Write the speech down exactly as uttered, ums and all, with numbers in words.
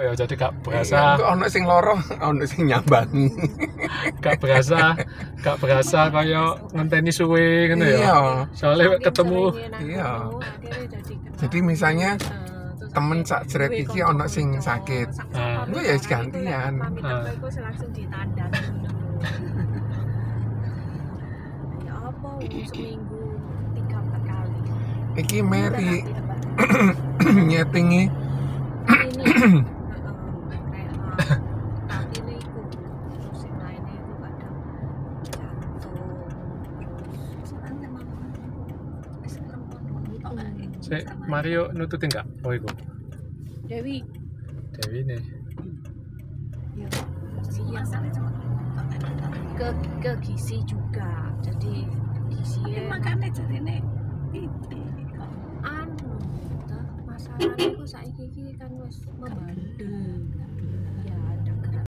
Oh ya jadi gak Iya, berasa, kok ono sing loro, ono sing nyambangi. gak berasa, gak berasa kaya ngenteni suwe ngono ya. Iya. Soalnya ketemu. Iya. Jadi misalnya temen sak jeret iki ono sing sakit. Ah. Itu ya gantian. Ah. langsung ditandan. Ya apa seminggu tiga empat kali. Iki Mary nyetingi Ini heeh, kayak tapi ini iku terus yang lainnya itu kadang jantung terus sekarang memang wis lempon Sik, Mario nututin gak? Oh iku. Dewi Dewi nih. ya siang ke ke gizi juga jadi gizi makanya jadi nih anu toh masalahnya kok saiki iki kan wis membandel